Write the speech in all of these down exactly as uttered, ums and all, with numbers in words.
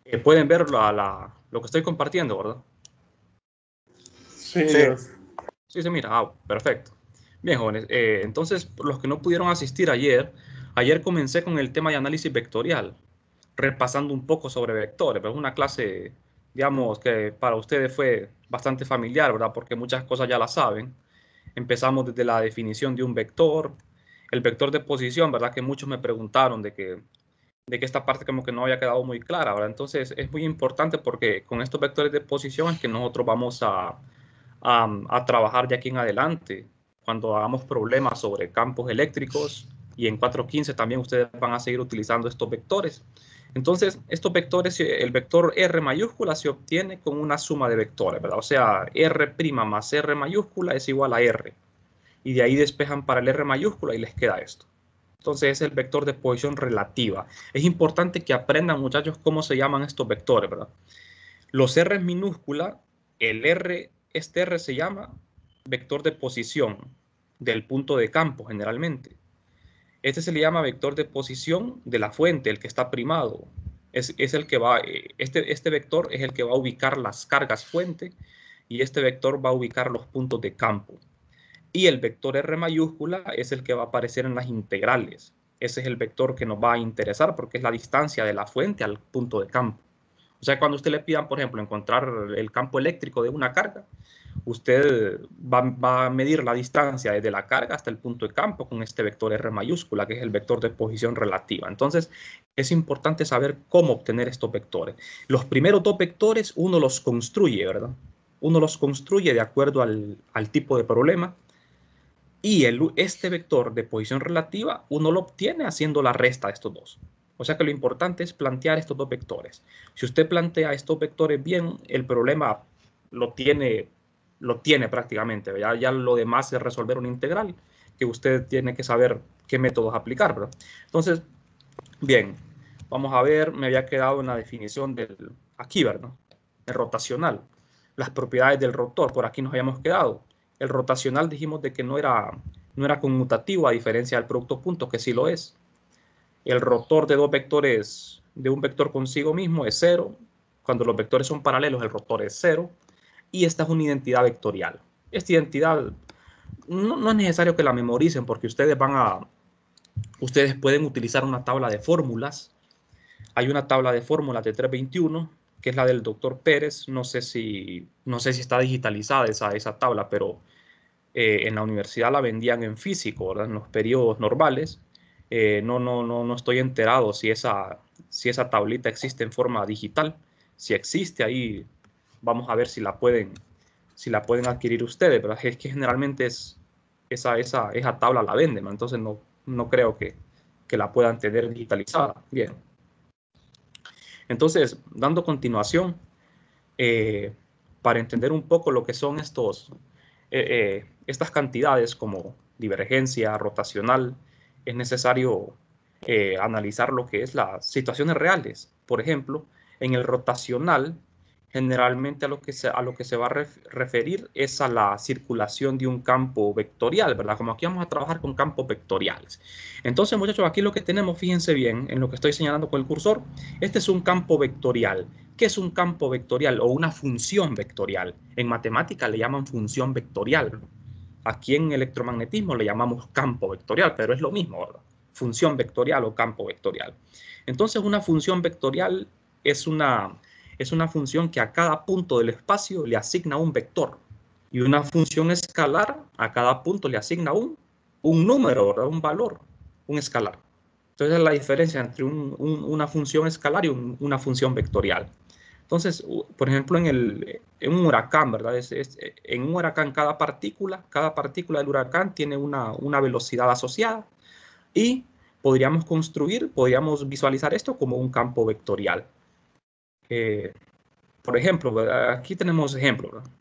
Eh, pueden ver la, la, lo que estoy compartiendo, ¿verdad? Sí. Sí, sí se mira. Ah, perfecto. Bien, jóvenes. Eh, entonces, los que no pudieron asistir ayer, ayer comencé con el tema de análisis vectorial, repasando un poco sobre vectores, pero es una clase, digamos, que para ustedes fue bastante familiar, ¿verdad? Porque muchas cosas ya las saben. Empezamos desde la definición de un vector, el vector de posición, ¿verdad? Que muchos me preguntaron de que, de que esta parte como que no había quedado muy clara, ¿verdad? Entonces es muy importante porque con estos vectores de posición es que nosotros vamos a, a, a trabajar de aquí en adelante. Cuando hagamos problemas sobre campos eléctricos y en cuatro punto quince también ustedes van a seguir utilizando estos vectores. Entonces, estos vectores, el vector R mayúscula se obtiene con una suma de vectores, ¿verdad? O sea, R' más R mayúscula es igual a R. Y de ahí despejan para el R mayúscula y les queda esto. Entonces es el vector de posición relativa. Es importante que aprendan, muchachos, cómo se llaman estos vectores, ¿verdad? Los R minúscula, el R, este R se llama vector de posición del punto de campo generalmente. Este se le llama vector de posición de la fuente, el que está primado. Es, es el que va, este, este vector es el que va a ubicar las cargas fuente y este vector va a ubicar los puntos de campo. Y el vector R mayúscula es el que va a aparecer en las integrales. Ese es el vector que nos va a interesar porque es la distancia de la fuente al punto de campo. O sea, cuando usted le pidan, por ejemplo, encontrar el campo eléctrico de una carga, usted va, va a medir la distancia desde la carga hasta el punto de campo con este vector R mayúscula, que es el vector de posición relativa. Entonces, es importante saber cómo obtener estos vectores. Los primeros dos vectores uno los construye, ¿verdad? Uno los construye de acuerdo al, al tipo de problema. Y el, este vector de posición relativa uno lo obtiene haciendo la resta de estos dos. O sea que lo importante es plantear estos dos vectores. Si usted plantea estos vectores bien, el problema lo tiene, lo tiene prácticamente. Ya, ya lo demás es resolver una integral, que usted tiene que saber qué métodos aplicar, ¿verdad? Entonces, bien, vamos a ver, me había quedado en la definición del, aquí, ¿verdad? El rotacional. Las propiedades del rotor, por aquí nos habíamos quedado. El rotacional dijimos de que no era, no era conmutativo a diferencia del producto punto, que sí lo es. El rotor de dos vectores, de un vector consigo mismo es cero. Cuando los vectores son paralelos, el rotor es cero. Y esta es una identidad vectorial. Esta identidad no, no es necesario que la memoricen porque ustedes van a, ustedes pueden utilizar una tabla de fórmulas. Hay una tabla de fórmulas de trescientos veintiuno, que es la del doctor Pérez. No sé si, no sé si está digitalizada esa, esa tabla, pero eh, en la universidad la vendían en físico, ¿verdad? En los periodos normales. Eh, no, no, no, no estoy enterado si esa, si esa tablita existe en forma digital. Si existe, ahí vamos a ver si la pueden, si la pueden adquirir ustedes, pero es que generalmente es, esa, esa, esa tabla la venden, ¿no? Entonces no, no creo que, que la puedan tener digitalizada. Bien. Entonces, dando continuación, eh, para entender un poco lo que son estos, eh, eh, estas cantidades como divergencia, rotacional, es necesario eh, analizar lo que es las situaciones reales. Por ejemplo, en el rotacional, generalmente a lo que se, a lo que se va a ref, referir es a la circulación de un campo vectorial, ¿verdad? Como aquí vamos a trabajar con campos vectoriales. Entonces, muchachos, aquí lo que tenemos, fíjense bien, en lo que estoy señalando con el cursor, este es un campo vectorial. ¿Qué es un campo vectorial o una función vectorial? En matemática le llaman función vectorial. Aquí en electromagnetismo le llamamos campo vectorial, pero es lo mismo, ¿verdad? Función vectorial o campo vectorial. Entonces, una función vectorial es una, es una función que a cada punto del espacio le asigna un vector. Y una función escalar a cada punto le asigna un, un número, ¿verdad? Un valor, un escalar. Entonces, es la diferencia entre un, un, una función escalar y un, una función vectorial. Entonces, por ejemplo, en, el, en un huracán, ¿verdad? Es, es, en un huracán, cada partícula, cada partícula del huracán tiene una, una velocidad asociada y podríamos construir, podríamos visualizar esto como un campo vectorial. Eh, por ejemplo, ¿verdad? Aquí tenemos ejemplos, ¿verdad?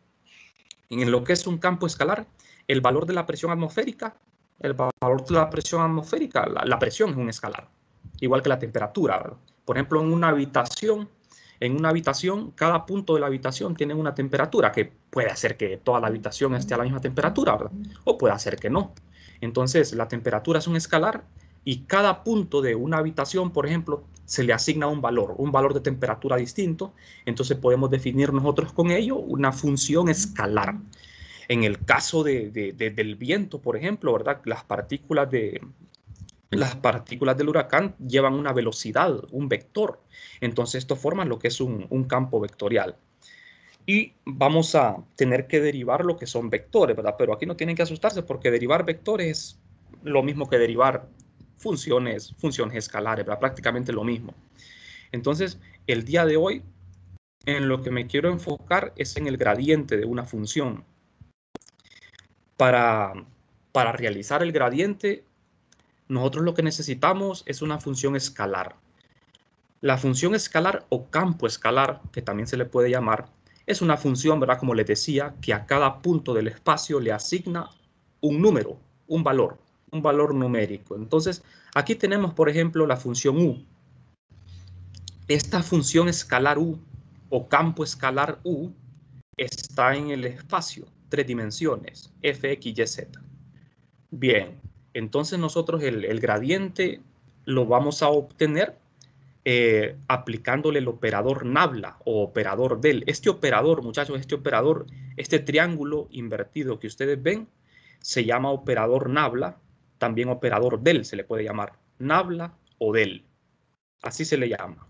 En lo que es un campo escalar, el valor de la presión atmosférica, el valor de la presión atmosférica, la, la presión es un escalar, igual que la temperatura, ¿verdad? Por ejemplo, en una habitación, en una habitación, cada punto de la habitación tiene una temperatura que puede hacer que toda la habitación esté a la misma temperatura, ¿verdad? O puede hacer que no. Entonces, la temperatura es un escalar y cada punto de una habitación, por ejemplo, se le asigna un valor, un valor de temperatura distinto. Entonces podemos definir nosotros con ello una función escalar. En el caso de, de, de, del viento, por ejemplo, ¿verdad? Las partículas, de, las partículas del huracán llevan una velocidad, un vector. Entonces esto forma lo que es un, un campo vectorial. Y vamos a tener que derivar lo que son vectores, ¿verdad? Pero aquí no tienen que asustarse porque derivar vectores es lo mismo que derivar funciones, funciones escalares, ¿verdad? Prácticamente lo mismo. Entonces, el día de hoy, en lo que me quiero enfocar es en el gradiente de una función. Para, para realizar el gradiente, nosotros lo que necesitamos es una función escalar. La función escalar o campo escalar, que también se le puede llamar, es una función, ¿verdad? Como les decía, que a cada punto del espacio le asigna un número, un valor, un valor numérico. Entonces, aquí tenemos, por ejemplo, la función u. Esta función escalar u o campo escalar u está en el espacio, tres dimensiones, f, x, y, z. Bien, entonces nosotros el, el gradiente lo vamos a obtener eh, aplicándole el operador nabla o operador del. Este operador, muchachos, este operador, este triángulo invertido que ustedes ven, se llama operador nabla, también operador del se le puede llamar, nabla o del, así se le llama.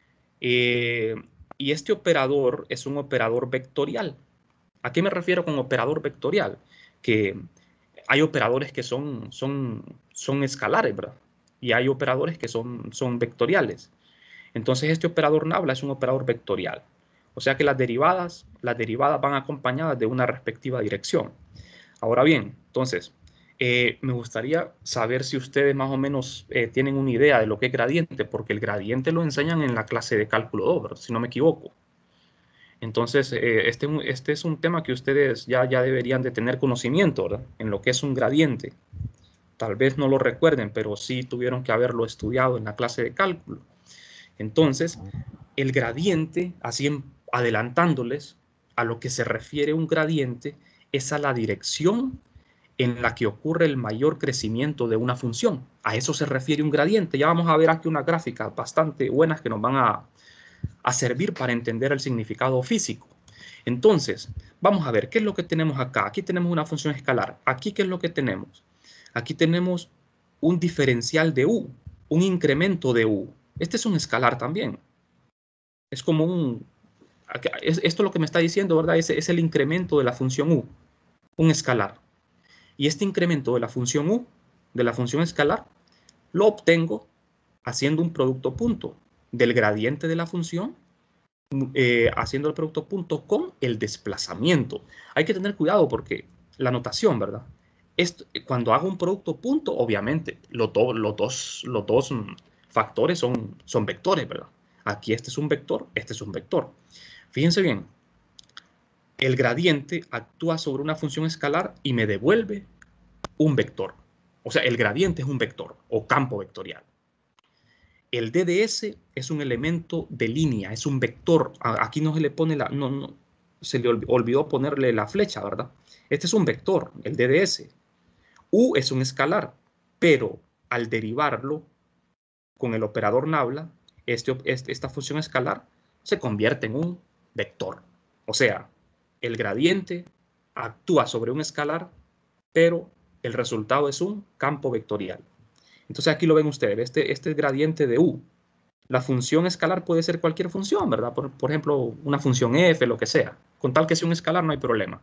Eh, y este operador es un operador vectorial. ¿A qué me refiero con operador vectorial? Que hay operadores que son, son, son escalares, ¿verdad? Y hay operadores que son, son vectoriales. Entonces este operador nabla es un operador vectorial. O sea que las derivadas, las derivadas van acompañadas de una respectiva dirección. Ahora bien, entonces, eh, me gustaría saber si ustedes más o menos eh, tienen una idea de lo que es gradiente, porque el gradiente lo enseñan en la clase de cálculo dos, ¿verdad? Si no me equivoco. Entonces, eh, este, este es un tema que ustedes ya, ya deberían de tener conocimiento, ¿verdad? En lo que es un gradiente. Tal vez no lo recuerden, pero sí tuvieron que haberlo estudiado en la clase de cálculo. Entonces, el gradiente, así adelantándoles, a lo que se refiere un gradiente es a la dirección en la que ocurre el mayor crecimiento de una función. A eso se refiere un gradiente. Ya vamos a ver aquí unas gráficas bastante buenas que nos van a, a servir para entender el significado físico. Entonces, vamos a ver, ¿qué es lo que tenemos acá? Aquí tenemos una función escalar. Aquí, ¿qué es lo que tenemos? Aquí tenemos un diferencial de u, un incremento de u. Este es un escalar también. Es como un... Esto lo que me está diciendo, ¿verdad? Es, es el incremento de la función u, un escalar. Y este incremento de la función u, de la función escalar, lo obtengo haciendo un producto punto del gradiente de la función, eh, haciendo el producto punto con el desplazamiento. Hay que tener cuidado porque la notación, ¿verdad? Esto, cuando hago un producto punto, obviamente, los, do, los, dos, los dos factores son, son vectores, ¿verdad? Aquí este es un vector, este es un vector. Fíjense bien, el gradiente actúa sobre una función escalar y me devuelve un vector. O sea, el gradiente es un vector o campo vectorial. El D D S es un elemento de línea, es un vector. Aquí no se le pone la... No, no, se le olvidó ponerle la flecha, ¿verdad? Este es un vector, el D D S. U es un escalar, pero al derivarlo con el operador nabla, este, este, esta función escalar se convierte en un vector. O sea, el gradiente actúa sobre un escalar, pero el resultado es un campo vectorial. Entonces aquí lo ven ustedes, este, este es gradiente de u. La función escalar puede ser cualquier función, ¿verdad? Por, por ejemplo, una función f, lo que sea. Con tal que sea un escalar no hay problema.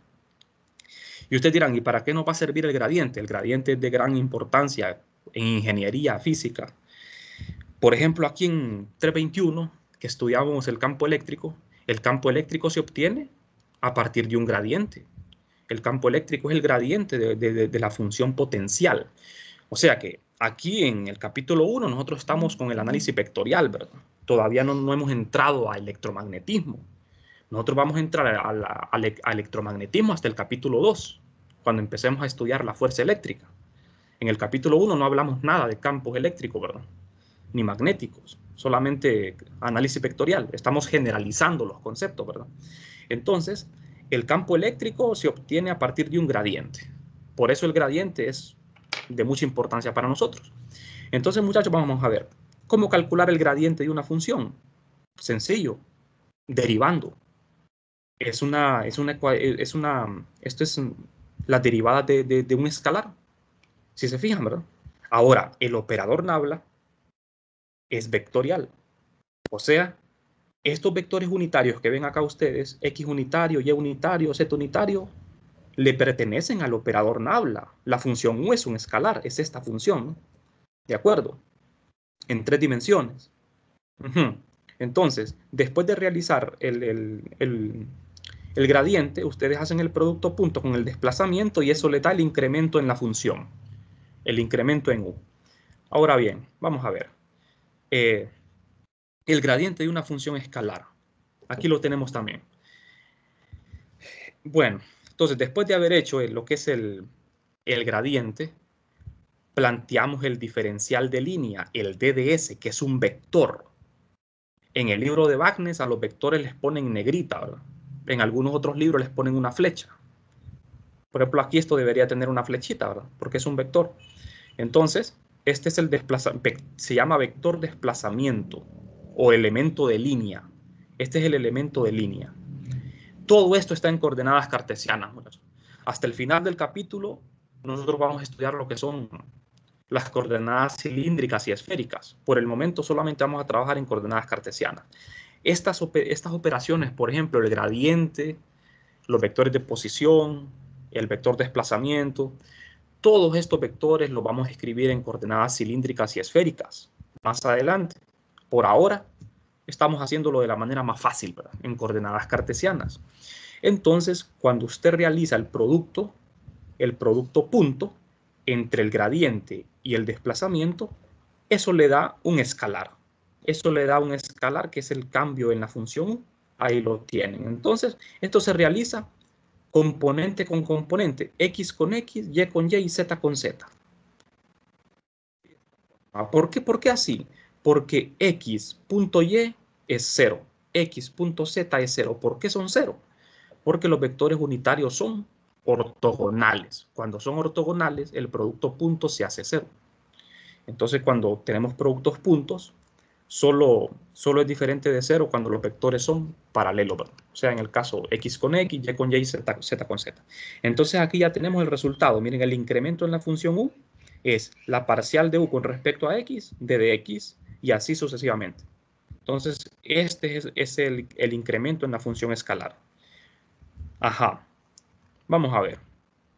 Y ustedes dirán, ¿y para qué nos va a servir el gradiente? El gradiente es de gran importancia en ingeniería física. Por ejemplo, aquí en tres veintiuno, que estudiamos el campo eléctrico, el campo eléctrico se obtiene a partir de un gradiente. El campo eléctrico es el gradiente de, de, de la función potencial. O sea que aquí en el capítulo uno nosotros estamos con el análisis vectorial, ¿verdad? Todavía no, no hemos entrado a electromagnetismo. Nosotros vamos a entrar a, la, a, a electromagnetismo hasta el capítulo dos, cuando empecemos a estudiar la fuerza eléctrica. En el capítulo uno no hablamos nada de campos eléctricos, ¿verdad? Ni magnéticos, solamente análisis vectorial. Estamos generalizando los conceptos, ¿verdad? Entonces, el campo eléctrico se obtiene a partir de un gradiente. Por eso el gradiente es de mucha importancia para nosotros. Entonces, muchachos, vamos a ver. ¿Cómo calcular el gradiente de una función? Sencillo. Derivando. Es una, es una, es una, esto es la derivada de, de, de un escalar. Si se fijan, ¿verdad? Ahora, el operador nabla es vectorial. O sea, estos vectores unitarios que ven acá ustedes, X unitario, Y unitario, Z unitario, le pertenecen al operador nabla. La función U es un escalar, es esta función, ¿no? ¿De acuerdo? En tres dimensiones. Uh-huh. Entonces, después de realizar el, el, el, el gradiente, ustedes hacen el producto punto con el desplazamiento y eso le da el incremento en la función. El incremento en U. Ahora bien, vamos a ver. Eh, el gradiente de una función escalar. Aquí lo tenemos también. Bueno, entonces después de haber hecho lo que es el, el gradiente, planteamos el diferencial de línea, el D D S, que es un vector. En el libro de Wagner a los vectores les ponen negrita, ¿verdad? En algunos otros libros les ponen una flecha. Por ejemplo, aquí esto debería tener una flechita, ¿verdad? Porque es un vector. Entonces, este es el desplazamiento, se llama vector desplazamiento o elemento de línea. Este es el elemento de línea. Todo esto está en coordenadas cartesianas, muchachos. Hasta el final del capítulo, nosotros vamos a estudiar lo que son las coordenadas cilíndricas y esféricas. Por el momento solamente vamos a trabajar en coordenadas cartesianas. Estas, estas operaciones, por ejemplo, el gradiente, los vectores de posición, el vector de desplazamiento, todos estos vectores los vamos a escribir en coordenadas cilíndricas y esféricas más adelante. Por ahora, estamos haciéndolo de la manera más fácil, ¿verdad? En coordenadas cartesianas. Entonces, cuando usted realiza el producto, el producto punto, entre el gradiente y el desplazamiento, eso le da un escalar. Eso le da un escalar que es el cambio en la función. Ahí lo tienen. Entonces, esto se realiza componente con componente, X con X, Y con Y y Z con Z. ¿Por qué? ¿Por qué así? Porque X.Y es cero, X.Z es cero. ¿Por qué son cero? Porque los vectores unitarios son ortogonales. Cuando son ortogonales, el producto punto se hace cero. Entonces, cuando tenemos productos puntos, solo, solo es diferente de cero cuando los vectores son paralelos. O sea, en el caso X con X, Y con Y, Z, Z con Z. Entonces, aquí ya tenemos el resultado. Miren, el incremento en la función U es la parcial de U con respecto a X, d de X, y así sucesivamente. Entonces, este es, es el, el incremento en la función escalar. Ajá. Vamos a ver.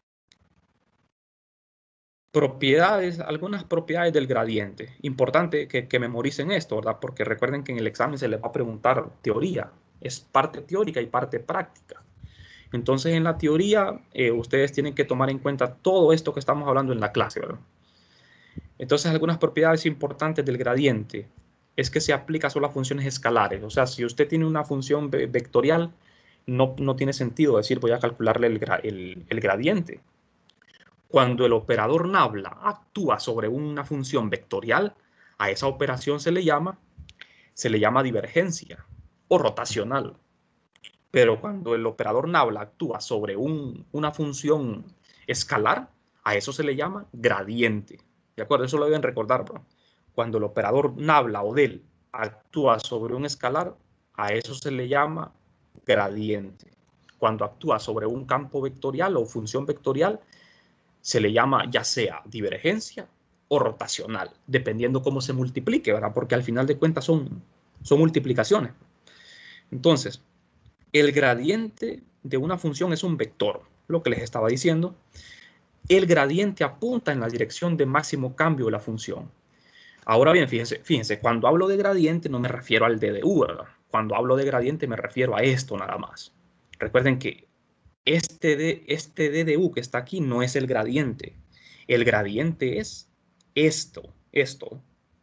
Propiedades, algunas propiedades del gradiente. Importante que, que memoricen esto, ¿verdad? Porque recuerden que en el examen se les va a preguntar teoría. Es parte teórica y parte práctica. Entonces, en la teoría, eh, ustedes tienen que tomar en cuenta todo esto que estamos hablando en la clase, ¿verdad? Entonces, algunas propiedades importantes del gradiente es que se aplica solo a funciones escalares. O sea, si usted tiene una función vectorial, no, no tiene sentido decir voy a calcularle el, el, el gradiente. Cuando el operador nabla actúa sobre una función vectorial, a esa operación se le llama, se le llama divergencia o rotacional. Pero cuando el operador nabla actúa sobre un, una función escalar, a eso se le llama gradiente. ¿De acuerdo? Eso lo deben recordar, bro. Cuando el operador nabla o del actúa sobre un escalar, a eso se le llama gradiente. Cuando actúa sobre un campo vectorial o función vectorial, se le llama ya sea divergencia o rotacional, dependiendo cómo se multiplique, ¿verdad? Porque al final de cuentas son, son multiplicaciones. Entonces, el gradiente de una función es un vector, lo que les estaba diciendo. El gradiente apunta en la dirección de máximo cambio de la función. Ahora bien, fíjense, fíjense, cuando hablo de gradiente no me refiero al d de u, ¿verdad? Cuando hablo de gradiente me refiero a esto nada más. Recuerden que este, de, este d de u que está aquí no es el gradiente. El gradiente es esto, esto.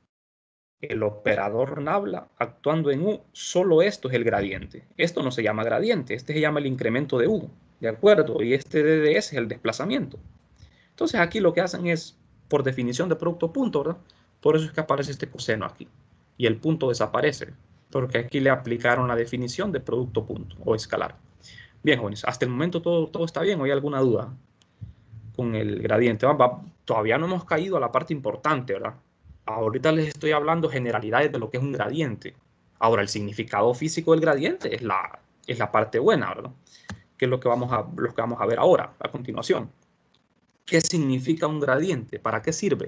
El operador nabla actuando en u, solo esto es el gradiente. Esto no se llama gradiente, este se llama el incremento de u, ¿de acuerdo? Y este d de s es el desplazamiento. Entonces aquí lo que hacen es, por definición de producto punto, ¿verdad? Por eso es que aparece este coseno aquí. Y el punto desaparece, porque aquí le aplicaron la definición de producto punto o escalar. Bien, jóvenes, hasta el momento todo, todo está bien, ¿o hay alguna duda con el gradiente? Va, va, todavía no hemos caído a la parte importante, ¿verdad? Ahorita les estoy hablando generalidades de lo que es un gradiente. Ahora, el significado físico del gradiente es la, es la parte buena, ¿verdad? Que es lo que, vamos a, lo que vamos a ver ahora, a continuación. ¿Qué significa un gradiente? ¿Para qué sirve?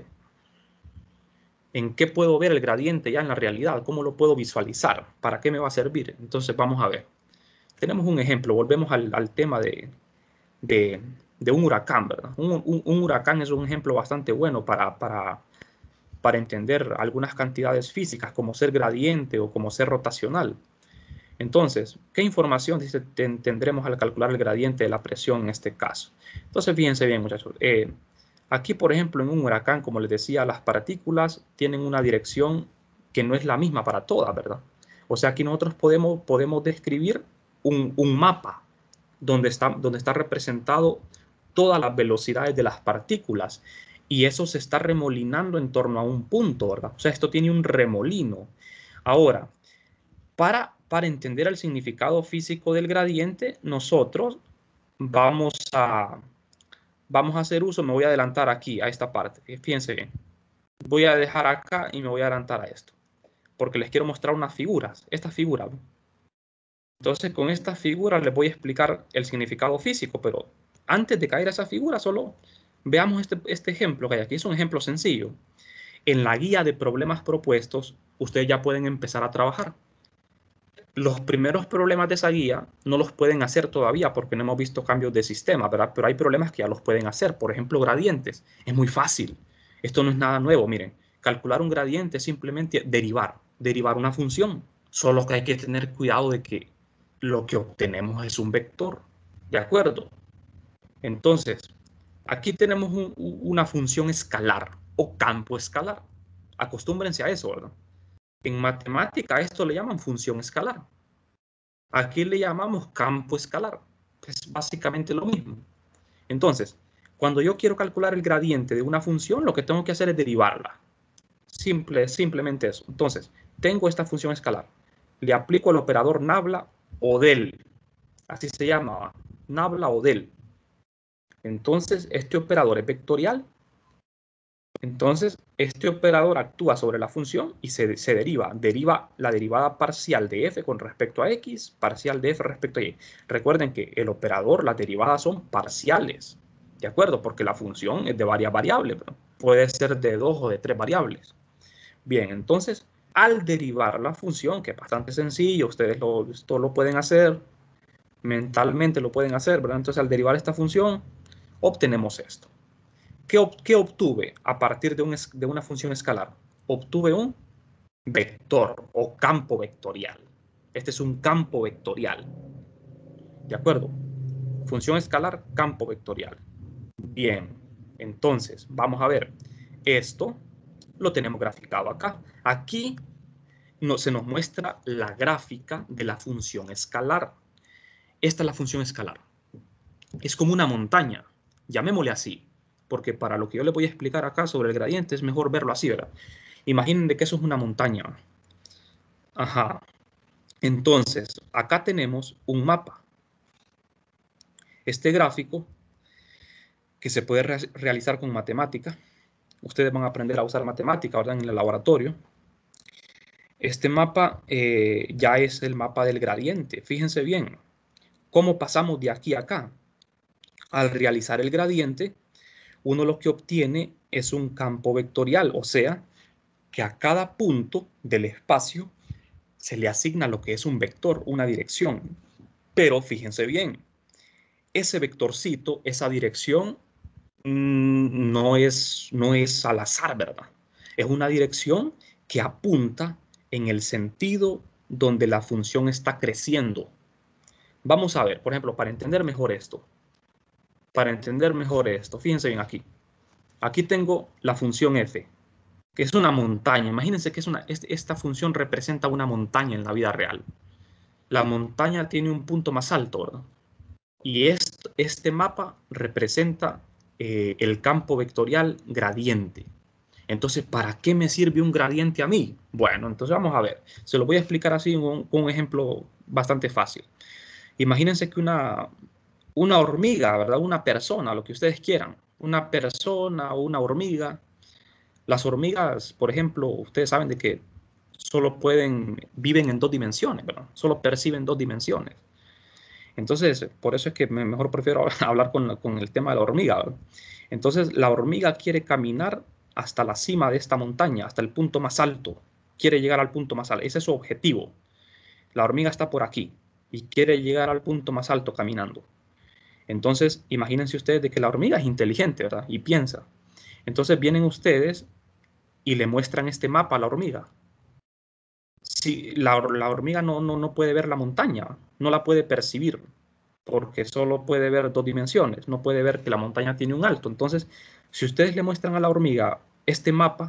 ¿En qué puedo ver el gradiente ya en la realidad? ¿Cómo lo puedo visualizar? ¿Para qué me va a servir? Entonces, vamos a ver. Tenemos un ejemplo. Volvemos al, al tema de, de, de un huracán, ¿verdad? Un, un, un huracán es un ejemplo bastante bueno para... para para entender algunas cantidades físicas como ser gradiente o como ser rotacional. Entonces, ¿qué información dice, ten, tendremos al calcular el gradiente de la presión en este caso? Entonces, fíjense bien, muchachos. Eh, aquí, por ejemplo, en un huracán, como les decía, las partículas tienen una dirección que no es la misma para todas, ¿verdad? O sea, aquí nosotros podemos, podemos describir un, un mapa donde está, donde está representado todas las velocidades de las partículas y eso se está remolinando en torno a un punto, ¿verdad? O sea, esto tiene un remolino. Ahora, para, para entender el significado físico del gradiente, nosotros vamos a, vamos a hacer uso, me voy a adelantar aquí a esta parte, fíjense bien. Voy a dejar acá y me voy a adelantar a esto, porque les quiero mostrar unas figuras, esta figura. Entonces, con estas figuras les voy a explicar el significado físico, pero antes de caer a esa figura, solo veamos este, este ejemplo que hay aquí. Es un ejemplo sencillo. En la guía de problemas propuestos, ustedes ya pueden empezar a trabajar. Los primeros problemas de esa guía no los pueden hacer todavía porque no hemos visto cambios de sistema, ¿verdad? Pero hay problemas que ya los pueden hacer. Por ejemplo, gradientes. Es muy fácil. Esto no es nada nuevo. Miren, calcular un gradiente es simplemente derivar, derivar una función. Solo que hay que tener cuidado de que lo que obtenemos es un vector. ¿De acuerdo? Entonces, aquí tenemos un, una función escalar o campo escalar. Acostúmbrense a eso, ¿verdad? En matemática esto le llaman función escalar. Aquí le llamamos campo escalar. Es básicamente lo mismo. Entonces, cuando yo quiero calcular el gradiente de una función, lo que tengo que hacer es derivarla. Simple, simplemente eso. Entonces, tengo esta función escalar. Le aplico el operador nabla o del. Así se llama, nabla o del. Entonces, este operador es vectorial. Entonces, este operador actúa sobre la función y se, se deriva. Deriva la derivada parcial de f con respecto a x, parcial de f respecto a y. Recuerden que el operador, las derivadas son parciales. ¿De acuerdo? Porque la función es de varias variables. ¿Verdad? Puede ser de dos o de tres variables. Bien, entonces, al derivar la función, que es bastante sencillo, ustedes lo, esto lo pueden hacer, mentalmente lo pueden hacer, ¿verdad? Entonces, al derivar esta función, obtenemos esto. ¿Qué, ob qué obtuve a partir de, un de una función escalar? Obtuve un vector o campo vectorial. Este es un campo vectorial. ¿De acuerdo? Función escalar, campo vectorial. Bien, entonces, vamos a ver. Esto lo tenemos graficado acá. Aquí no, se nos muestra la gráfica de la función escalar. Esta es la función escalar. Es como una montaña, llamémosle así, porque para lo que yo le voy a explicar acá sobre el gradiente es mejor verlo así, ¿verdad? Imaginen de que eso es una montaña. Ajá. Entonces, acá tenemos un mapa. Este gráfico, que se puede re realizar con matemática, ustedes van a aprender a usar matemática, ¿verdad? En el laboratorio. Este mapa eh, ya es el mapa del gradiente. Fíjense bien, ¿cómo pasamos de aquí a acá? Al realizar el gradiente, uno lo que obtiene es un campo vectorial, o sea, que a cada punto del espacio se le asigna lo que es un vector, una dirección. Pero fíjense bien, ese vectorcito, esa dirección, mmm, no es, no es al azar, ¿verdad? Es una dirección que apunta en el sentido donde la función está creciendo. Vamos a ver, por ejemplo, para entender mejor esto. Para entender mejor esto, fíjense bien aquí. Aquí tengo la función f, que es una montaña. Imagínense que es una, esta función representa una montaña en la vida real. La montaña tiene un punto más alto, ¿verdad? Y este, este mapa representa eh, el campo vectorial gradiente. Entonces, ¿para qué me sirve un gradiente a mí? Bueno, entonces vamos a ver. Se lo voy a explicar así con un, un ejemplo bastante fácil. Imagínense que una, una hormiga, ¿verdad? Una persona, lo que ustedes quieran. Una persona o una hormiga Las hormigas, por ejemplo, ustedes saben de que solo pueden, viven en dos dimensiones, ¿verdad? Solo perciben dos dimensiones. Entonces, por eso es que me, mejor prefiero hablar con, con el tema de la hormiga, ¿verdad? Entonces, la hormiga quiere caminar hasta la cima de esta montaña, hasta el punto más alto. Quiere llegar al punto más alto. Ese es su objetivo. La hormiga está por aquí y quiere llegar al punto más alto caminando. Entonces, imagínense ustedes de que la hormiga es inteligente, ¿verdad? Y piensa. Entonces vienen ustedes y le muestran este mapa a la hormiga. Si la, la hormiga no, no, no puede ver la montaña, no la puede percibir, porque solo puede ver dos dimensiones, no puede ver que la montaña tiene un alto. Entonces, si ustedes le muestran a la hormiga este mapa,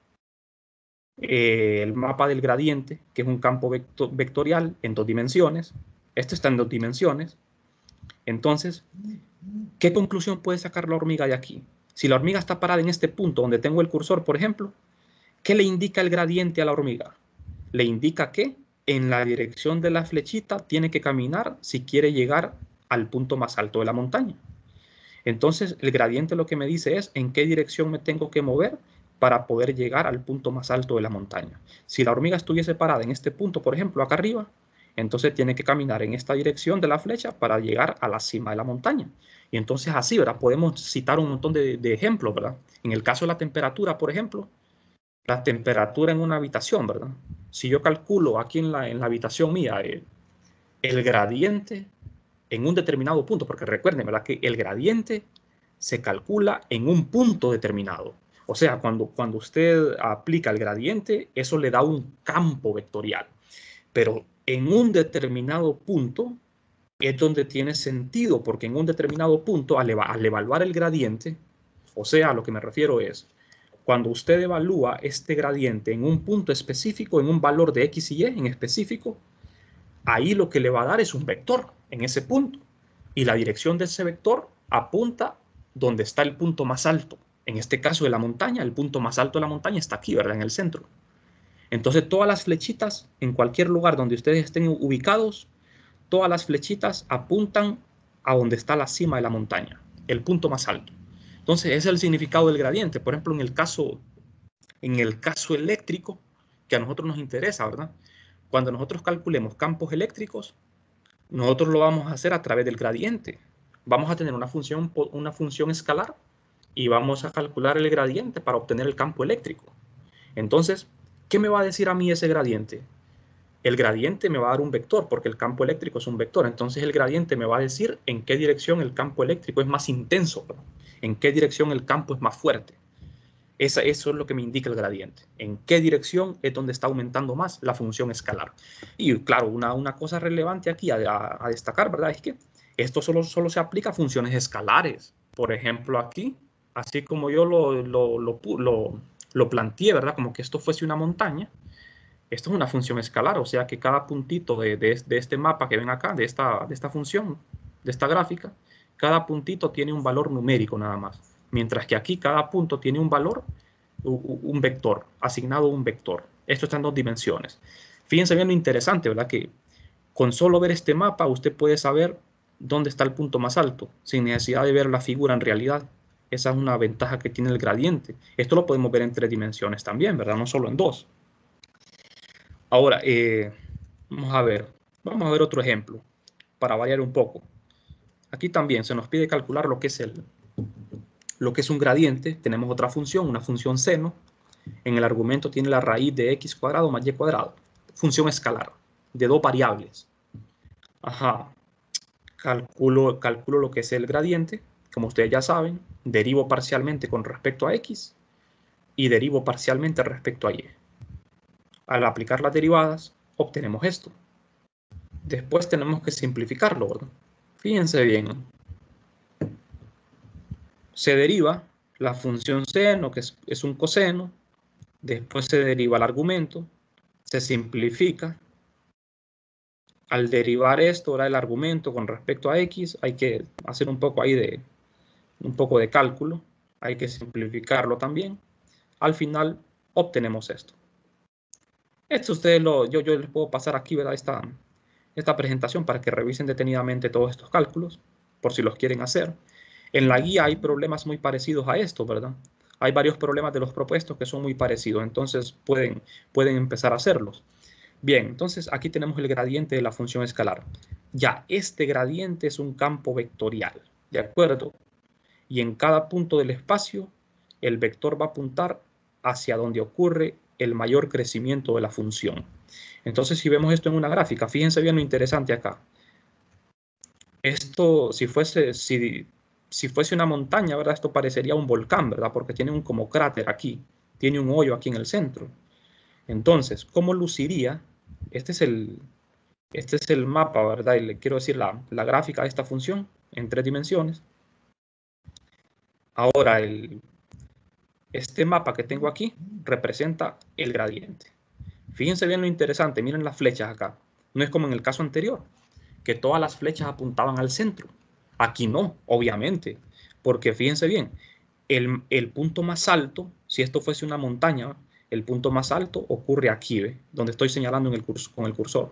eh, el mapa del gradiente, que es un campo vector, vectorial en dos dimensiones, esto está en dos dimensiones, entonces, ¿qué conclusión puede sacar la hormiga de aquí? Si la hormiga está parada en este punto donde tengo el cursor, por ejemplo, ¿qué le indica el gradiente a la hormiga? Le indica que en la dirección de la flechita tiene que caminar si quiere llegar al punto más alto de la montaña. Entonces, el gradiente lo que me dice es en qué dirección me tengo que mover para poder llegar al punto más alto de la montaña. Si la hormiga estuviese parada en este punto, por ejemplo, acá arriba, entonces tiene que caminar en esta dirección de la flecha para llegar a la cima de la montaña. Y entonces así, ¿verdad? Podemos citar un montón de, de ejemplos, ¿verdad? En el caso de la temperatura, por ejemplo, la temperatura en una habitación, ¿verdad? Si yo calculo aquí en la, en la habitación mía el, el gradiente en un determinado punto, porque recuerden, ¿verdad? Que el gradiente se calcula en un punto determinado. O sea, cuando, cuando usted aplica el gradiente, eso le da un campo vectorial. Pero en un determinado punto es donde tiene sentido, porque en un determinado punto, al, eva al evaluar el gradiente, o sea, a lo que me refiero es, cuando usted evalúa este gradiente en un punto específico, en un valor de X y Y en específico, ahí lo que le va a dar es un vector en ese punto. Y la dirección de ese vector apunta donde está el punto más alto. En este caso de la montaña, el punto más alto de la montaña está aquí, ¿verdad? En el centro. Entonces, todas las flechitas, en cualquier lugar donde ustedes estén ubicados, todas las flechitas apuntan a donde está la cima de la montaña, el punto más alto. Entonces, ese es el significado del gradiente. Por ejemplo, en el caso, en el caso eléctrico, que a nosotros nos interesa, ¿verdad? Cuando nosotros calculemos campos eléctricos, nosotros lo vamos a hacer a través del gradiente. Vamos a tener una función, una función escalar y vamos a calcular el gradiente para obtener el campo eléctrico. Entonces, ¿qué me va a decir a mí ese gradiente? El gradiente me va a dar un vector, porque el campo eléctrico es un vector. Entonces el gradiente me va a decir en qué dirección el campo eléctrico es más intenso, ¿no? En qué dirección el campo es más fuerte. Esa, eso es lo que me indica el gradiente. En qué dirección es donde está aumentando más la función escalar. Y claro, una, una cosa relevante aquí a, a, a destacar, ¿verdad? Es que esto solo, solo se aplica a funciones escalares. Por ejemplo, aquí, así como yo lo, lo, lo, lo, lo planteé, ¿verdad? Como que esto fuese una montaña. Esto es una función escalar, o sea que cada puntito de, de, de este mapa que ven acá, de esta, de esta función, de esta gráfica, cada puntito tiene un valor numérico nada más. Mientras que aquí cada punto tiene un valor, un vector, asignado un vector. Esto está en dos dimensiones. Fíjense bien lo interesante, ¿verdad? Que con solo ver este mapa usted puede saber dónde está el punto más alto, sin necesidad de ver la figura en realidad. Esa es una ventaja que tiene el gradiente. Esto lo podemos ver en tres dimensiones también, ¿verdad? No solo en dos. Ahora, eh, vamos a ver, vamos a ver otro ejemplo para variar un poco. Aquí también se nos pide calcular lo que es el, lo que es un gradiente. Tenemos otra función, una función seno. En el argumento tiene la raíz de x cuadrado más y cuadrado. Función escalar de dos variables. Ajá. Calculo, calculo lo que es el gradiente. Como ustedes ya saben, derivo parcialmente con respecto a x y derivo parcialmente respecto a y. Al aplicar las derivadas, obtenemos esto. Después tenemos que simplificarlo, ¿verdad? Fíjense bien. Se deriva la función seno, que es, es un coseno. Después se deriva el argumento. Se simplifica. Al derivar esto, ahora el argumento con respecto a x, hay que hacer un poco ahí de, un poco de cálculo. Hay que simplificarlo también. Al final, obtenemos esto. Esto ustedes lo, yo, yo les puedo pasar aquí, ¿verdad? Esta, esta presentación para que revisen detenidamente todos estos cálculos, por si los quieren hacer. En la guía hay problemas muy parecidos a esto, ¿verdad? Hay varios problemas de los propuestos que son muy parecidos, entonces pueden, pueden empezar a hacerlos. Bien, entonces aquí tenemos el gradiente de la función escalar. Ya, este gradiente es un campo vectorial, ¿de acuerdo? Y en cada punto del espacio, el vector va a apuntar hacia donde ocurre el mayor crecimiento de la función. Entonces, si vemos esto en una gráfica, fíjense bien lo interesante acá. Esto, si fuese, si, si fuese una montaña, ¿verdad? Esto parecería un volcán, ¿verdad? Porque tiene un como cráter aquí, tiene un hoyo aquí en el centro. Entonces, ¿cómo luciría? Este es el, este es el mapa, ¿verdad? Y le quiero decir la, la gráfica de esta función en tres dimensiones. Ahora, el, este mapa que tengo aquí representa el gradiente. Fíjense bien lo interesante, miren las flechas acá. No es como en el caso anterior, que todas las flechas apuntaban al centro. Aquí no, obviamente, porque fíjense bien, el, el punto más alto, si esto fuese una montaña, el punto más alto ocurre aquí, ¿ve? Donde estoy señalando en el curso, con el cursor.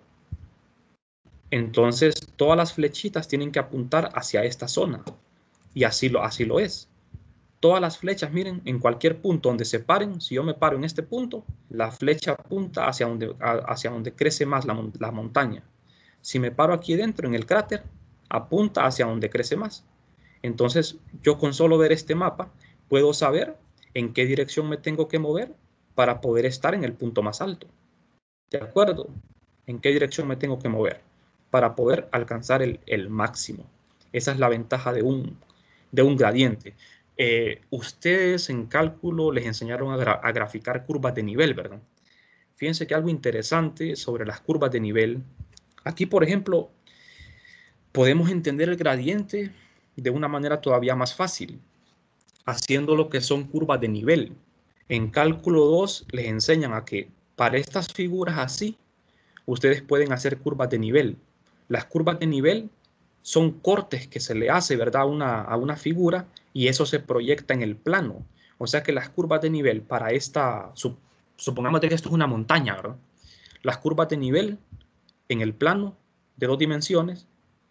Entonces, todas las flechitas tienen que apuntar hacia esta zona, y así lo, así lo es. Todas las flechas, miren, en cualquier punto donde se paren, si yo me paro en este punto, la flecha apunta hacia donde, hacia donde crece más la, la montaña. Si me paro aquí dentro, en el cráter, apunta hacia donde crece más. Entonces, yo con solo ver este mapa, puedo saber en qué dirección me tengo que mover para poder estar en el punto más alto. ¿De acuerdo? ¿En qué dirección me tengo que mover para poder alcanzar el, el máximo? Esa es la ventaja de un, de un gradiente. Eh, ustedes en cálculo les enseñaron a, gra a graficar curvas de nivel, ¿verdad? Fíjense que algo interesante sobre las curvas de nivel. Aquí, por ejemplo, podemos entender el gradiente de una manera todavía más fácil, haciendo lo que son curvas de nivel. En cálculo dos les enseñan a que para estas figuras así, ustedes pueden hacer curvas de nivel. Las curvas de nivel son cortes que se le hace, ¿verdad?, a una, a una figura y eso se proyecta en el plano. O sea que las curvas de nivel para esta, supongamos que esto es una montaña, ¿verdad? Las curvas de nivel en el plano de dos dimensiones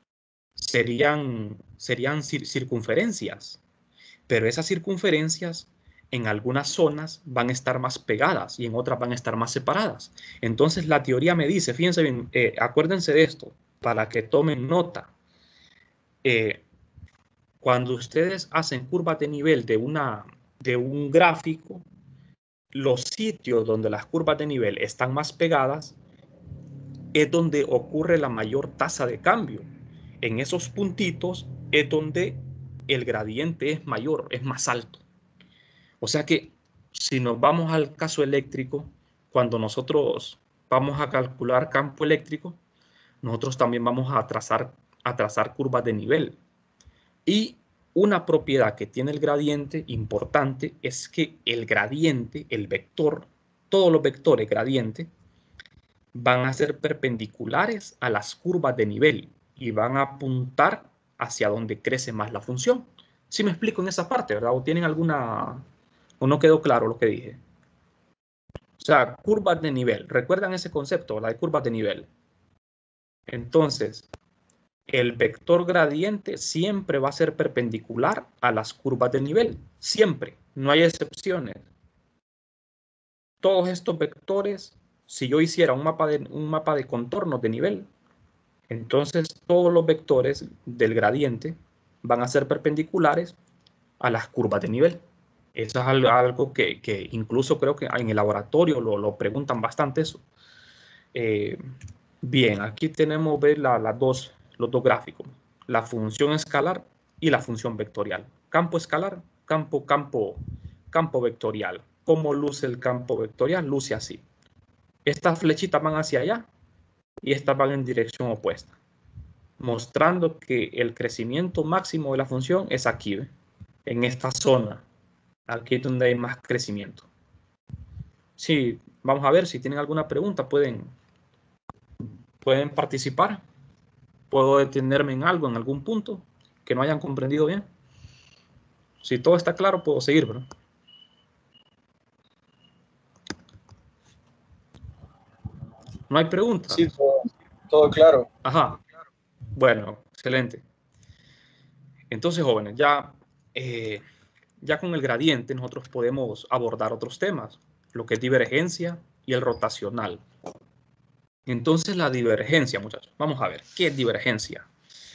serían, serían cir circunferencias, pero esas circunferencias en algunas zonas van a estar más pegadas y en otras van a estar más separadas. Entonces la teoría me dice, fíjense bien, eh, acuérdense de esto, para que tomen nota. Eh, cuando ustedes hacen curvas de nivel de, una, de un gráfico, los sitios donde las curvas de nivel están más pegadas es donde ocurre la mayor tasa de cambio. En esos puntitos es donde el gradiente es mayor, es más alto. O sea que si nos vamos al caso eléctrico, cuando nosotros vamos a calcular campo eléctrico, nosotros también vamos a trazar, a trazar curvas de nivel. Y una propiedad que tiene el gradiente importante es que el gradiente, el vector, todos los vectores gradiente, van a ser perpendiculares a las curvas de nivel y van a apuntar hacia donde crece más la función. ¿Sí me explico en esa parte, verdad? ¿O tienen alguna... o no quedó claro lo que dije? O sea, curvas de nivel. ¿Recuerdan ese concepto, la de curvas de nivel? Entonces, el vector gradiente siempre va a ser perpendicular a las curvas de nivel. Siempre. No hay excepciones. Todos estos vectores, si yo hiciera un mapa de, un mapa de contornos de nivel, entonces todos los vectores del gradiente van a ser perpendiculares a las curvas de nivel. Eso es algo que, que incluso creo que en el laboratorio lo, lo preguntan bastante eso. Eh, bien, aquí tenemos ver la, la dos, los dos gráficos. La función escalar y la función vectorial. Campo escalar, campo, campo, campo vectorial. ¿Cómo luce el campo vectorial? Luce así. Estas flechitas van hacia allá y estas van en dirección opuesta, mostrando que el crecimiento máximo de la función es aquí, ¿ve? En esta zona. Aquí es donde hay más crecimiento. Sí, vamos a ver si tienen alguna pregunta, pueden, pueden participar. Puedo detenerme en algo, en algún punto que no hayan comprendido bien. Si todo está claro, puedo seguir, ¿verdad? No hay preguntas. Sí, todo, todo claro. Ajá. Bueno, excelente. Entonces, jóvenes, ya eh, ya con el gradiente nosotros podemos abordar otros temas, lo que es divergencia y el rotacional. Entonces la divergencia, muchachos, vamos a ver, ¿qué es divergencia?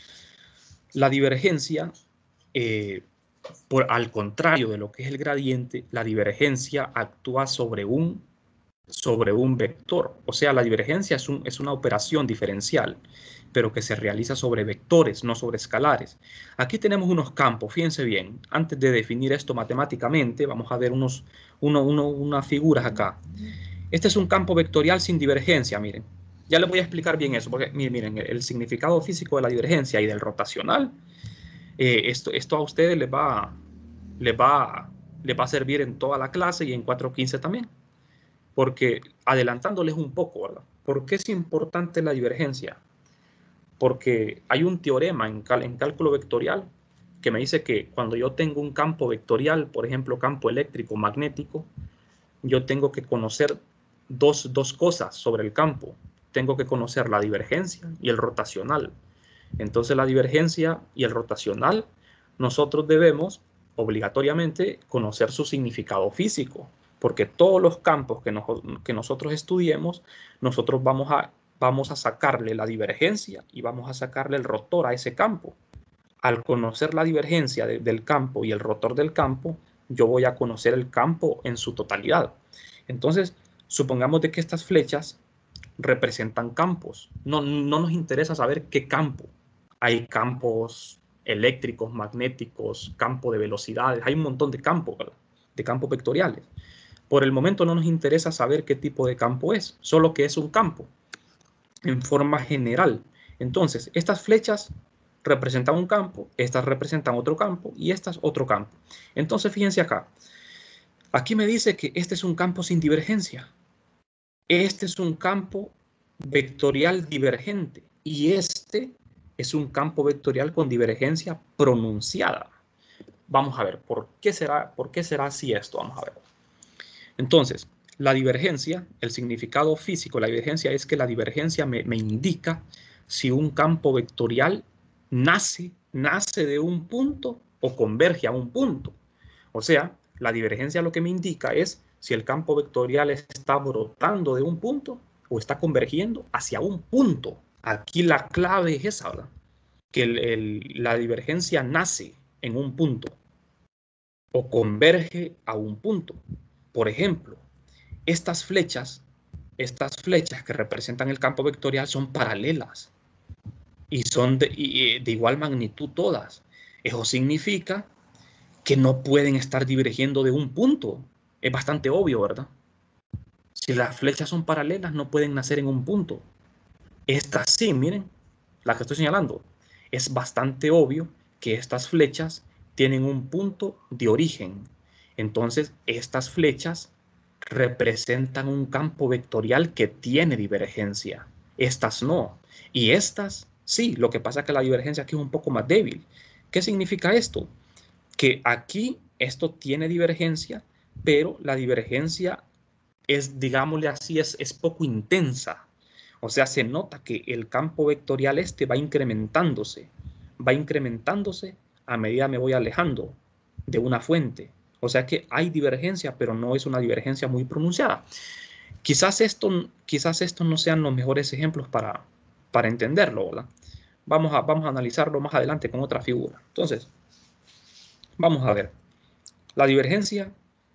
La divergencia, eh, por, al contrario de lo que es el gradiente, la divergencia actúa sobre un, sobre un vector. O sea, la divergencia es, un, es una operación diferencial, pero que se realiza sobre vectores, no sobre escalares. Aquí tenemos unos campos, fíjense bien. Antes de definir esto matemáticamente, vamos a ver unos, uno, uno, unas figuras acá. Este es un campo vectorial sin divergencia, miren. Ya les voy a explicar bien eso, porque miren, el significado físico de la divergencia y del rotacional, eh, esto, esto a ustedes les va, les, va, les va a servir en toda la clase y en cuatro quince también. Porque adelantándoles un poco, ¿verdad? ¿Por qué es importante la divergencia? Porque hay un teorema en, cal, en cálculo vectorial que me dice que cuando yo tengo un campo vectorial, por ejemplo, campo eléctrico magnético, yo tengo que conocer dos, dos cosas sobre el campo. Tengo que conocer la divergencia y el rotacional. Entonces la divergencia y el rotacional, nosotros debemos obligatoriamente conocer su significado físico, porque todos los campos que, nos, que nosotros estudiemos, nosotros vamos a, vamos a sacarle la divergencia y vamos a sacarle el rotor a ese campo. Al conocer la divergencia de, del campo y el rotor del campo, yo voy a conocer el campo en su totalidad. Entonces, supongamos de que estas flechas representan campos. No, no nos interesa saber qué campo. Hay campos eléctricos, magnéticos, campo de velocidades, hay un montón de campos, ¿verdad? De campos vectoriales. Por el momento no nos interesa saber qué tipo de campo es, solo que es un campo en forma general. Entonces, estas flechas representan un campo, estas representan otro campo y estas otro campo. Entonces, fíjense acá. Aquí me dice que este es un campo sin divergencia. Este es un campo vectorial divergente y este es un campo vectorial con divergencia pronunciada. Vamos a ver, ¿por qué será, por qué será así esto? Vamos a ver. Entonces, la divergencia, el significado físico de la divergencia es que la divergencia me, me indica si un campo vectorial nace, nace de un punto o converge a un punto. O sea, la divergencia lo que me indica es si el campo vectorial está brotando de un punto o está convergiendo hacia un punto. Aquí la clave es esa, ¿verdad? Que el, el, la divergencia nace en un punto o converge a un punto. Por ejemplo, estas flechas, estas flechas que representan el campo vectorial son paralelas y son de, y de igual magnitud todas. Eso significa que no pueden estar divergiendo de un punto. Es bastante obvio, ¿verdad? Si las flechas son paralelas, no pueden nacer en un punto. Estas sí, miren, la que estoy señalando. Es bastante obvio que estas flechas tienen un punto de origen. Entonces, estas flechas representan un campo vectorial que tiene divergencia. Estas no. Y estas sí. Lo que pasa es que la divergencia aquí es un poco más débil. ¿Qué significa esto? Que aquí esto tiene divergencia, pero la divergencia es, digámosle así, es, es poco intensa. O sea, se nota que el campo vectorial este va incrementándose, va incrementándose a medida que me voy alejando de una fuente. O sea que hay divergencia, pero no es una divergencia muy pronunciada. Quizás esto, quizás esto no sean los mejores ejemplos para, para entenderlo, ¿verdad? Vamos a, vamos a analizarlo más adelante con otra figura. Entonces, vamos a ver. La divergencia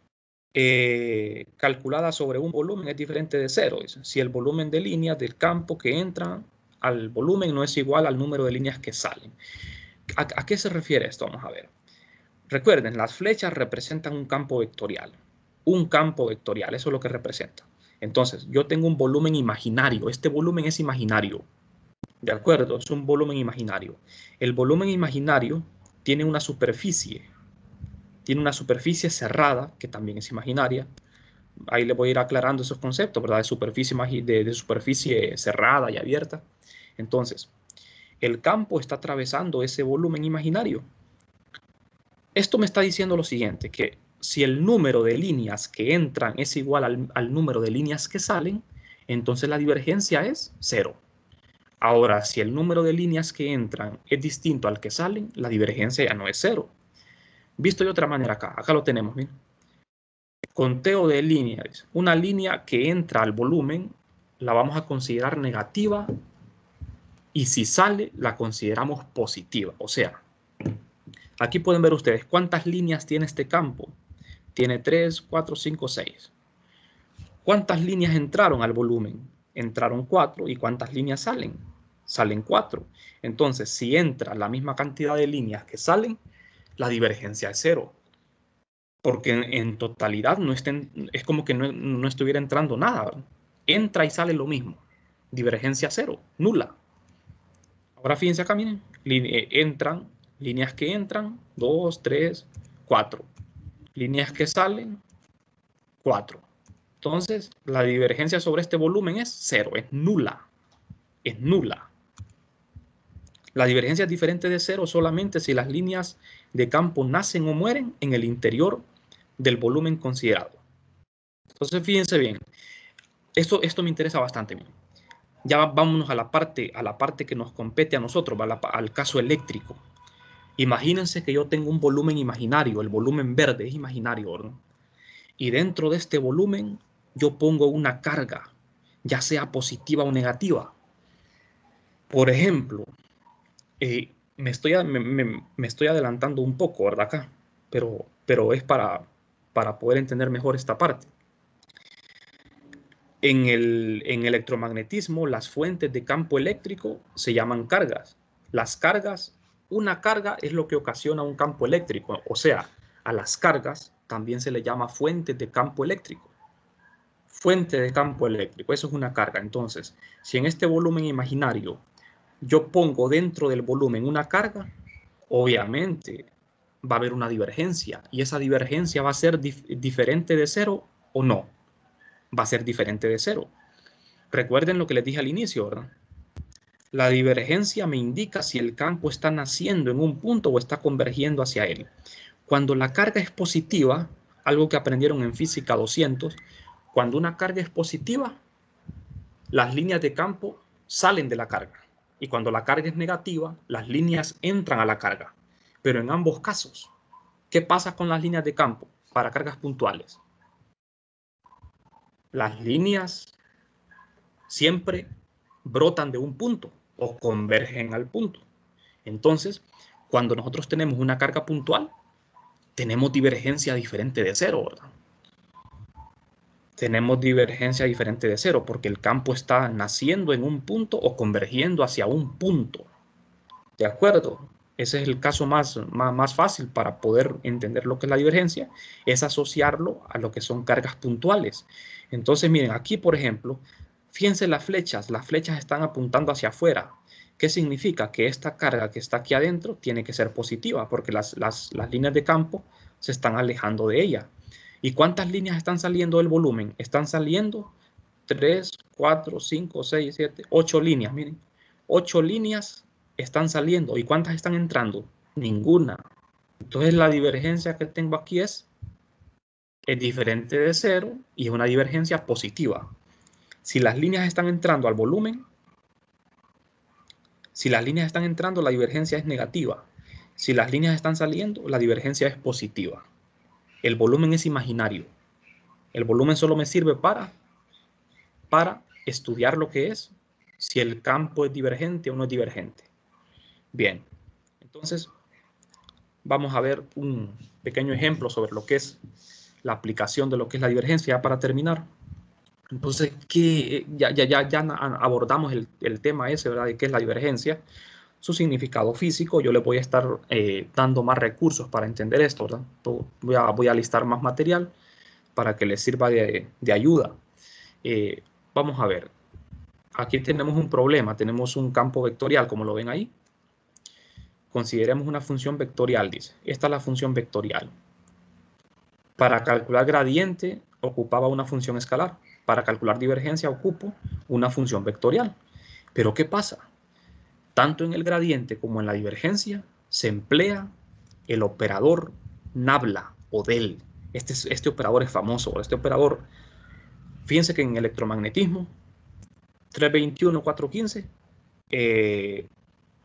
eh, calculada sobre un volumen es diferente de cero. Si el volumen de líneas del campo que entra al volumen no es igual al número de líneas que salen. ¿A, a qué se refiere esto? Vamos a ver. Recuerden, las flechas representan un campo vectorial. Un campo vectorial, eso es lo que representa. Entonces, yo tengo un volumen imaginario. Este volumen es imaginario. ¿De acuerdo? Es un volumen imaginario. El volumen imaginario tiene una superficie. Tiene una superficie cerrada, que también es imaginaria. Ahí le voy a ir aclarando esos conceptos, ¿verdad? De superficie, de, de superficie cerrada y abierta. Entonces, el campo está atravesando ese volumen imaginario. Esto me está diciendo lo siguiente, que si el número de líneas que entran es igual al, al número de líneas que salen, entonces la divergencia es cero. Ahora, si el número de líneas que entran es distinto al que salen, la divergencia ya no es cero. Visto de otra manera acá, acá lo tenemos, miren. Conteo de líneas. Una línea que entra al volumen la vamos a considerar negativa y si sale la consideramos positiva. O sea, aquí pueden ver ustedes cuántas líneas tiene este campo. Tiene tres, cuatro, cinco, seis. ¿Cuántas líneas entraron al volumen? Entraron cuatro. ¿Y cuántas líneas salen? Salen cuatro. Entonces, si entra la misma cantidad de líneas que salen, la divergencia es cero. Porque en, en totalidad no estén, es como que no, no estuviera entrando nada, ¿verdad? Entra y sale lo mismo. Divergencia cero, nula. Ahora fíjense acá, miren. Entran, líneas que entran, dos, tres, cuatro. Líneas que salen, cuatro. Entonces, la divergencia sobre este volumen es cero, es nula. Es nula. La divergencia es diferente de cero solamente si las líneas de campo nacen o mueren en el interior del volumen considerado. Entonces, fíjense bien. Esto, esto me interesa bastante bien. Ya vámonos a la parte, a la parte que nos compete a nosotros, a la, al caso eléctrico. Imagínense que yo tengo un volumen imaginario, el volumen verde es imaginario, ¿no? Y dentro de este volumen yo pongo una carga, ya sea positiva o negativa. Por ejemplo, eh, me, estoy, me, me, me estoy adelantando un poco, ¿verdad? Acá, pero, pero es para, para poder entender mejor esta parte. En el en electromagnetismo, las fuentes de campo eléctrico se llaman cargas. Las cargas, una carga es lo que ocasiona un campo eléctrico. O sea, a las cargas también se le llama fuentes de campo eléctrico. Fuente de campo eléctrico, eso es una carga. Entonces, si en este volumen imaginario yo pongo dentro del volumen una carga, obviamente va a haber una divergencia. Y esa divergencia va a ser dif diferente de cero o no. Va a ser diferente de cero. Recuerden lo que les dije al inicio, ¿verdad? La divergencia me indica si el campo está naciendo en un punto o está convergiendo hacia él. Cuando la carga es positiva, algo que aprendieron en física doscientos, cuando una carga es positiva, las líneas de campo salen de la carga. Y cuando la carga es negativa, las líneas entran a la carga. Pero en ambos casos, ¿qué pasa con las líneas de campo para cargas puntuales? Las líneas siempre brotan de un punto o convergen al punto. Entonces, cuando nosotros tenemos una carga puntual, tenemos divergencia diferente de cero, ¿verdad? Tenemos divergencia diferente de cero porque el campo está naciendo en un punto o convergiendo hacia un punto. ¿De acuerdo? Ese es el caso más, más, más fácil para poder entender lo que es la divergencia, es asociarlo a lo que son cargas puntuales. Entonces, miren, aquí, por ejemplo, fíjense las flechas, las flechas están apuntando hacia afuera. ¿Qué significa? Que esta carga que está aquí adentro tiene que ser positiva, porque las, las, las líneas de campo se están alejando de ella. ¿Y cuántas líneas están saliendo del volumen? Están saliendo tres, cuatro, cinco, seis, siete, ocho líneas, miren. ocho líneas están saliendo. ¿Y cuántas están entrando? Ninguna. Entonces la divergencia que tengo aquí es, es diferente de cero y es una divergencia positiva. Si las líneas están entrando al volumen, si las líneas están entrando, la divergencia es negativa. Si las líneas están saliendo, la divergencia es positiva. El volumen es imaginario. El volumen solo me sirve para, para estudiar lo que es, si el campo es divergente o no es divergente. Bien, entonces vamos a ver un pequeño ejemplo sobre lo que es la aplicación de lo que es la divergencia ya para terminar. Entonces, ¿qué? Ya, ya, ya, ya abordamos el, el tema ese, ¿verdad? De qué es la divergencia, su significado físico. Yo le voy a estar eh, dando más recursos para entender esto, ¿verdad? Voy a, voy a listar más material para que les sirva de, de ayuda. Eh, vamos a ver. Aquí tenemos un problema. Tenemos un campo vectorial, como lo ven ahí. Consideremos una función vectorial, dice. Esta es la función vectorial. Para calcular gradiente, ocupaba una función escalar. Para calcular divergencia, ocupo una función vectorial. Pero ¿qué pasa? Tanto en el gradiente como en la divergencia se emplea el operador nabla o del. Este, este operador es famoso. Este operador, fíjense que en electromagnetismo, trescientos veintiuno, cuatrocientos quince, eh,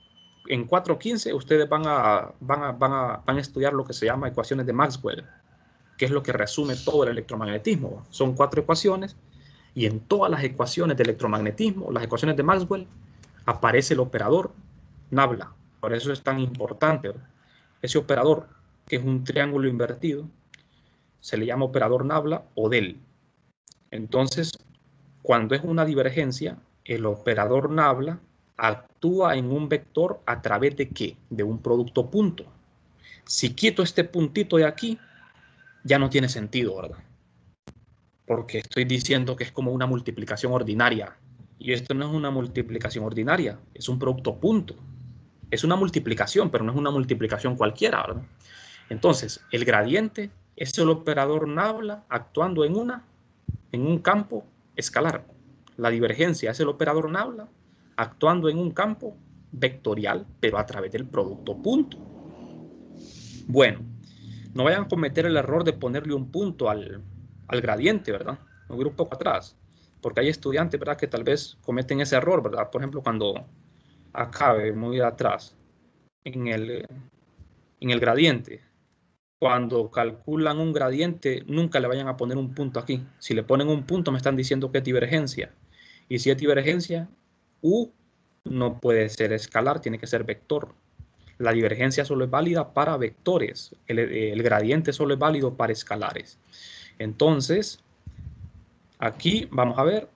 en cuatro quince ustedes van a, van, a, van, a, van a estudiar lo que se llama ecuaciones de Maxwell, que es lo que resume todo el electromagnetismo. Son cuatro ecuaciones y en todas las ecuaciones de electromagnetismo, las ecuaciones de Maxwell, aparece el operador nabla. Por eso es tan importante. Ese operador, que es un triángulo invertido, se le llama operador nabla o del. Entonces, cuando es una divergencia, el operador nabla actúa en un vector a través de ¿qué? De un producto punto. Si quito este puntito de aquí, ya no tiene sentido, ¿verdad? Porque estoy diciendo que es como una multiplicación ordinaria. Y esto no es una multiplicación ordinaria, es un producto punto. Es una multiplicación, pero no es una multiplicación cualquiera, ¿verdad? Entonces, el gradiente es el operador nabla actuando en, una, en un campo escalar. La divergencia es el operador nabla actuando en un campo vectorial, pero a través del producto punto. Bueno, no vayan a cometer el error de ponerle un punto al, al gradiente, ¿verdad? Me voy un poco atrás, porque hay estudiantes, ¿verdad?, que tal vez cometen ese error, ¿verdad? Por ejemplo, cuando acabe muy atrás en el, en el gradiente, cuando calculan un gradiente, nunca le vayan a poner un punto aquí. Si le ponen un punto, me están diciendo que es divergencia. Y si es divergencia, U no puede ser escalar, tiene que ser vector. La divergencia solo es válida para vectores. El, el gradiente solo es válido para escalares. Entonces, aquí vamos a ver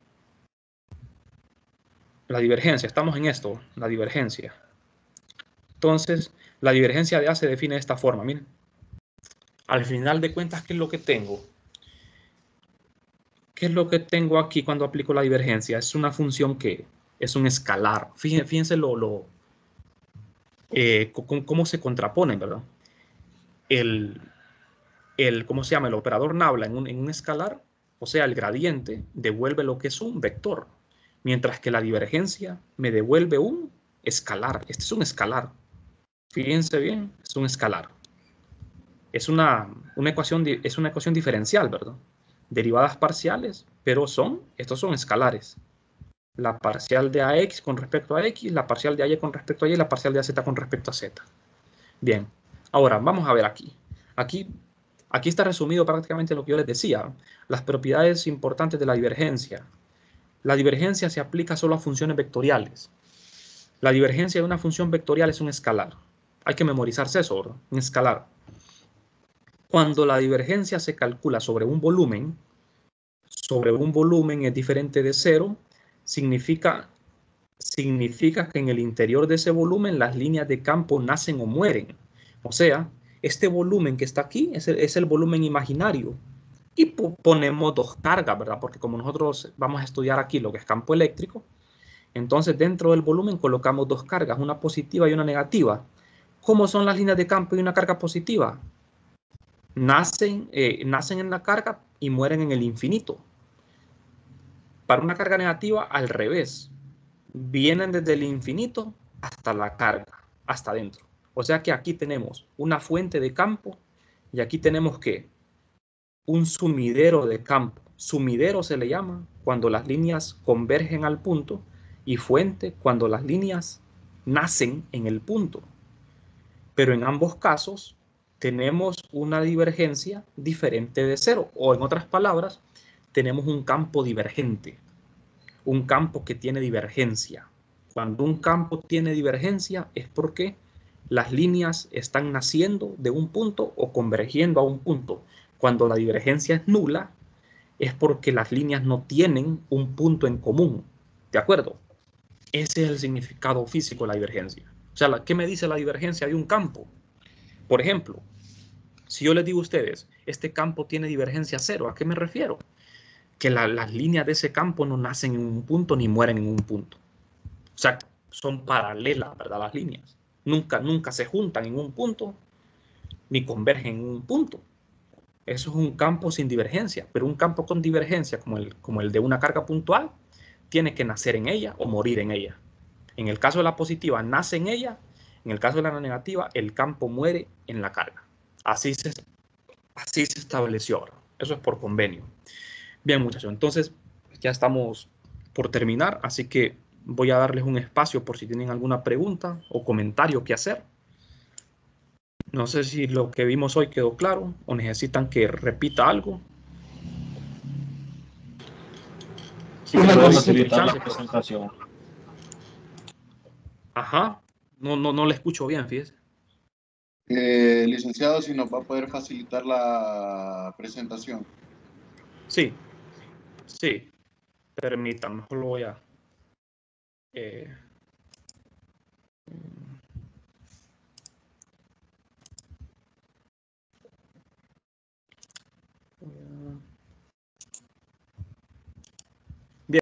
la divergencia. Estamos en esto, la divergencia. Entonces, la divergencia de A se define de esta forma. Miren. Al final de cuentas, ¿qué es lo que tengo? ¿Qué es lo que tengo aquí cuando aplico la divergencia? Es una función que es un escalar. Fíjense, fíjense lo, lo eh, cómo, cómo se contraponen, ¿verdad? El, el, ¿cómo se llama? El operador nabla en un, en un escalar, o sea, el gradiente, devuelve lo que es un vector, mientras que la divergencia me devuelve un escalar. Este es un escalar. Fíjense bien, es un escalar. Es una, una ecuación, es una ecuación diferencial, ¿verdad? Derivadas parciales, pero son, estos son escalares. La parcial de ax con respecto a x, la parcial de ay con respecto a y, la parcial de az con respecto a z. Bien, ahora vamos a ver aquí. Aquí, aquí está resumido prácticamente lo que yo les decía. Las propiedades importantes de la divergencia. La divergencia se aplica solo a funciones vectoriales. La divergencia de una función vectorial es un escalar. Hay que memorizarse eso, ¿verdad? Un escalar. Cuando la divergencia se calcula sobre un volumen, sobre un volumen es diferente de cero, significa, significa que en el interior de ese volumen las líneas de campo nacen o mueren. O sea, este volumen que está aquí es el, es el volumen imaginario. Y ponemos dos cargas, ¿verdad? Porque como nosotros vamos a estudiar aquí lo que es campo eléctrico, entonces dentro del volumen colocamos dos cargas, una positiva y una negativa. ¿Cómo son las líneas de campo y una carga positiva? Nacen, eh, nacen en la carga y mueren en el infinito. Para una carga negativa, al revés. Vienen desde el infinito hasta la carga, hasta adentro. O sea que aquí tenemos una fuente de campo y aquí tenemos que un sumidero de campo. Sumidero se le llama cuando las líneas convergen al punto y fuente cuando las líneas nacen en el punto. Pero en ambos casos tenemos una divergencia diferente de cero, o en otras palabras, tenemos un campo divergente, un campo que tiene divergencia. Cuando un campo tiene divergencia es porque las líneas están naciendo de un punto o convergiendo a un punto. Cuando la divergencia es nula, es porque las líneas no tienen un punto en común. ¿De acuerdo? Ese es el significado físico de la divergencia. O sea, ¿qué me dice la divergencia de un campo? Por ejemplo, si yo les digo a ustedes, este campo tiene divergencia cero, ¿a qué me refiero? Que la, las líneas de ese campo no nacen en un punto ni mueren en un punto. O sea, son paralelas, ¿verdad? Las líneas. Nunca, nunca se juntan en un punto ni convergen en un punto. Eso es un campo sin divergencia, pero un campo con divergencia, como el, como el de una carga puntual, tiene que nacer en ella o morir en ella. En el caso de la positiva, nace en ella. En el caso de la negativa, el campo muere en la carga. Así se, así se estableció ahora. Eso es por convenio. Bien, muchachos, entonces ya estamos por terminar, así que voy a darles un espacio por si tienen alguna pregunta o comentario que hacer. No sé si lo que vimos hoy quedó claro o necesitan que repita algo. Si Una quieren cosa, tomarse su facilitar la chance. presentación. Ajá. No, no, no le escucho bien, fíjese. Eh, licenciado, si nos va a poder facilitar la presentación. Sí. Sí. Permítanme, lo voy a... Eh,